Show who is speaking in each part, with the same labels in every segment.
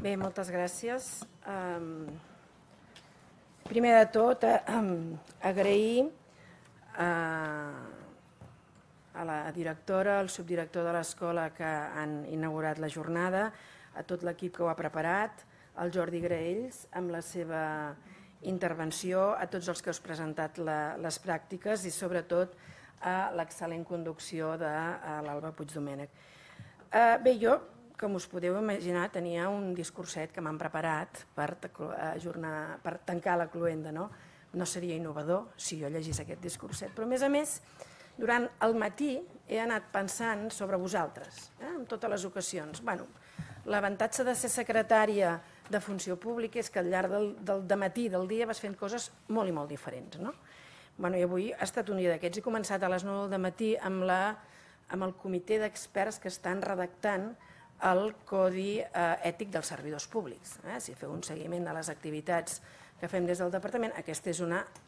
Speaker 1: Bé, moltes gràcies. Primer de tot, agrair a la directora, al subdirector de l'escola que han inaugurat la jornada, a tot l'equip que ho ha preparat, al Jordi Graells amb la seva intervenció, a tots els que us presentat les pràctiques i sobretot a l'excel·lent conducció de l'Alba Puigdomènech. Bé, jo, com us podeu imaginar, tenia un discurset que m'han preparat per tancar la cloenda. No seria innovador si jo llegís aquest discurset, però a més, durant el matí he anat pensant sobre vosaltres, en totes les ocasions. L'avantatge de ser secretària de Funció Pública és que al llarg del dematí del dia vas fent coses molt i molt diferents. I avui ha estat un dia d'aquests. He començat a les 9 del matí amb el comitè d'experts que estan redactant el Codi Ètic dels Servidors Públics. Si feu un seguiment de les activitats que fem des del Departament, aquesta és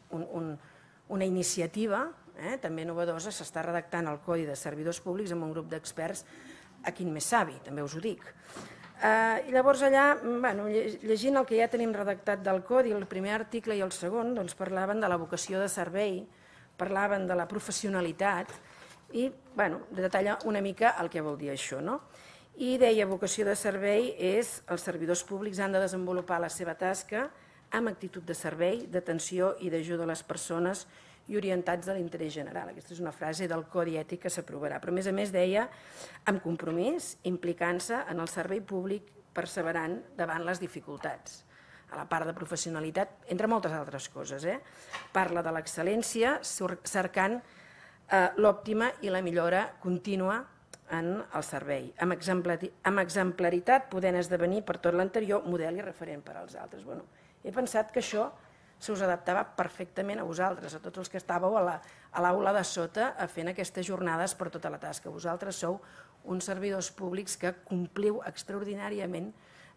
Speaker 1: una iniciativa també novedosa. S'està redactant el Codi de Servidors Públics amb un grup d'experts a quin més savi, també us ho dic. I llavors allà, llegint el que ja tenim redactat del Codi, el primer article i el segon parlaven de la vocació de servei, parlaven de la professionalitat i detalla una mica el que vol dir això. I deia, vocació de servei és els servidors públics han de desenvolupar la seva tasca amb actitud de servei, d'atenció i d'ajuda a les persones i orientats a l'interès general. Aquesta és una frase del Codi Ètic que s'aprovarà. Però a més deia, amb compromís, implicant-se en el servei públic, perseverant davant les dificultats. A la part de professionalitat, entre moltes altres coses. Parla de l'excel·lència, cercant l'òptima i la millora contínua en el servei. Amb exemplaritat podent esdevenir per tot l'anterior model i referent per als altres. He pensat que això se us adaptava perfectament a vosaltres, a tots els que estàveu a l'aula de sota fent aquestes jornades per tota la tasca. Vosaltres sou uns servidors públics que compliu extraordinàriament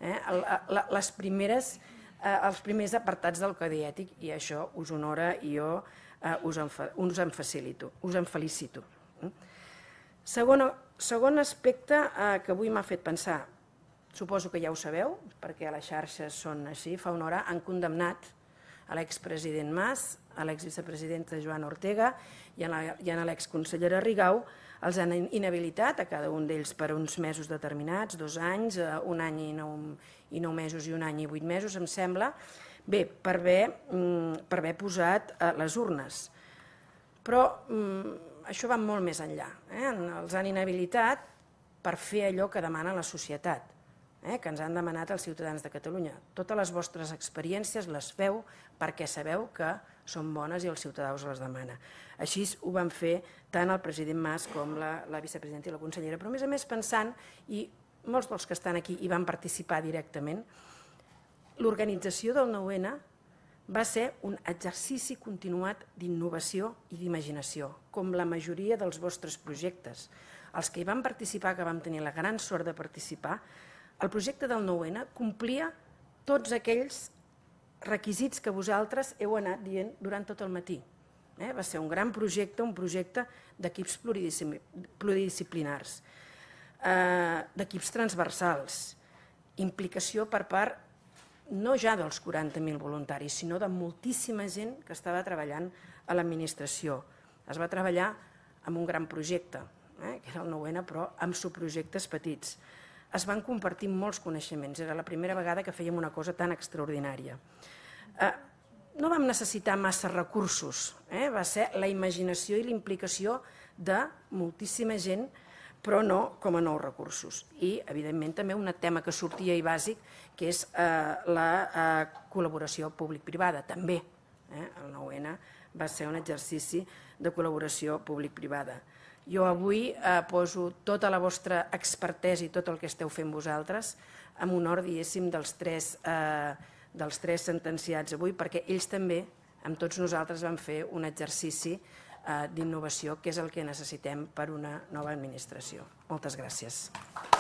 Speaker 1: els primers apartats del Codi Ètic i això us honora i jo us en felicito. Segon aspecte que avui m'ha fet pensar, suposo que ja ho sabeu, perquè a les xarxes són així, fa una hora han condemnat a l'expresident Mas, a l'exvicepresidenta Joana Ortega i a l'exconsellera Rigau. Els han inhabilitat a cada un d'ells per uns mesos determinats, 2 anys, 1 any i 9 mesos i 1 any i 8 mesos, em sembla, bé, per haver posat les urnes. Però això va molt més enllà. Els han inhabilitat per fer allò que demana la societat, que ens han demanat els ciutadans de Catalunya. Totes les vostres experiències les feu perquè sabeu que són bones i el ciutadà us les demana. Així ho van fer tant el president Mas com la vicepresidenta i la consellera. Però a més pensant, i molts dels que estan aquí hi van participar directament, l'organització del 9N va ser un exercici continuat d'innovació i d'imaginació, com la majoria dels vostres projectes. Els que hi van participar, que vam tenir la gran sort de participar, el projecte del 9N complia tots aquells requisits que vosaltres heu anat dient durant tot el matí. Va ser un gran projecte, un projecte d'equips pluridisciplinars, d'equips transversals, implicació per part no ja dels 40.000 voluntaris, sinó de moltíssima gent que estava treballant a l'administració. Es va treballar amb un gran projecte, que era el 9N, però amb subprojectes petits. Es van compartir molts coneixements. Era la primera vegada que fèiem una cosa tan extraordinària. No vam necessitar massa recursos. Va ser la imaginació i la implicació de moltíssima gent, però no com a nous recursos. I, evidentment, també un tema que sortia i bàsic, que és la col·laboració públic-privada. També el 9N va ser un exercici de col·laboració públic-privada. Jo avui poso tota la vostra expertesa i tot el que esteu fent vosaltres en honor, diguéssim, dels tres sentenciats avui, perquè ells també, amb tots nosaltres, van fer un exercici d'innovació, que és el que necessitem per una nova administració. Moltes gràcies.